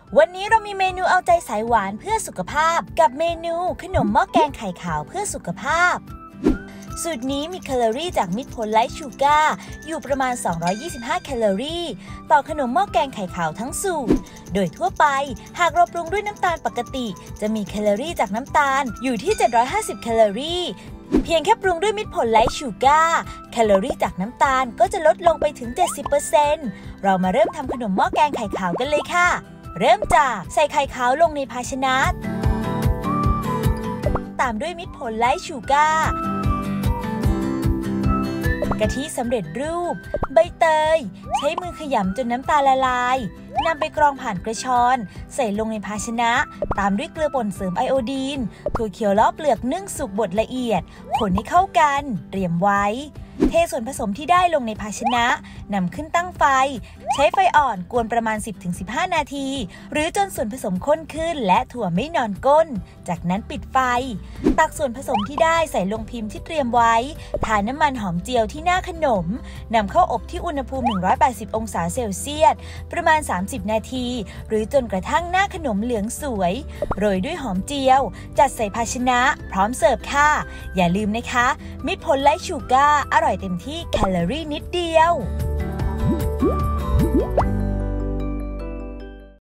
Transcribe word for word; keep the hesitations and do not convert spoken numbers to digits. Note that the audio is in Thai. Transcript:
วันนี้เรามีเมนูเอาใจสายหวานเพื่อสุขภาพกับเมนูขนมหม้อแกงไข่ขาวเพื่อสุขภาพสูตรนี้มีแคลอรี่จากมิตรผลไลท์ชูการ์อยู่ประมาณสองร้อยยี่สิบห้าแคลอรี่ต่อขนมหม้อแกงไข่ขาวทั้งสูตรโดยทั่วไปหากเราปรุงด้วยน้ำตาลปกติจะมีแคลอรี่จากน้ำตาลอยู่ที่เจ็ดร้อยห้าสิบแคลอรี่เพียงแค่ปรุงด้วยมิตรผลไลท์ชูการ์แคลอรี่จากน้ำตาลก็จะลดลงไปถึง เจ็ดสิบเปอร์เซ็นต์ เรามาเริ่มทำขนมหม้อแกงไข่ขาวกันเลยค่ะเริ่มจากใส่ไข่ขาวลงในภาชนะตามด้วยมิตรผลไลท์ชูการ์กะทิสำเร็จรูปใบเตยใช้มือขยำจนน้ำตาลละลายนำไปกรองผ่านกระชอนใส่ลงในภาชนะตามด้วยเกลือป่นเสริมไอโอดีนถั่วเขียวเลาะเปลือกนึ่งสุกบดละเอียดคนให้เข้ากันเตรียมไว้เทส่วนผสมที่ได้ลงในภาชนะนำขึ้นตั้งไฟใช้ไฟอ่อนกวนประมาณ สิบถึงสิบห้า นาทีหรือจนส่วนผสมข้นขึ้นและถั่วไม่นอนก้นจากนั้นปิดไฟตักส่วนผสมที่ได้ใส่ลงพิมพ์ที่เตรียมไว้ทาน้ำมันหอมเจียวที่หน้าขนมนำเข้าอบที่อุณหภูมิหนึ่งร้อยแปดสิบองศาเซลเซียสประมาณสามสิบนาทีหรือจนกระทั่งหน้าขนมเหลืองสวยโรยด้วยหอมเจียวจัดใส่ภาชนะพร้อมเสิร์ฟค่ะอย่าลืมนะคะมิตรผลไลท์ชูการ์อร่อยเต็มที่แคลอรี่นิดเดียว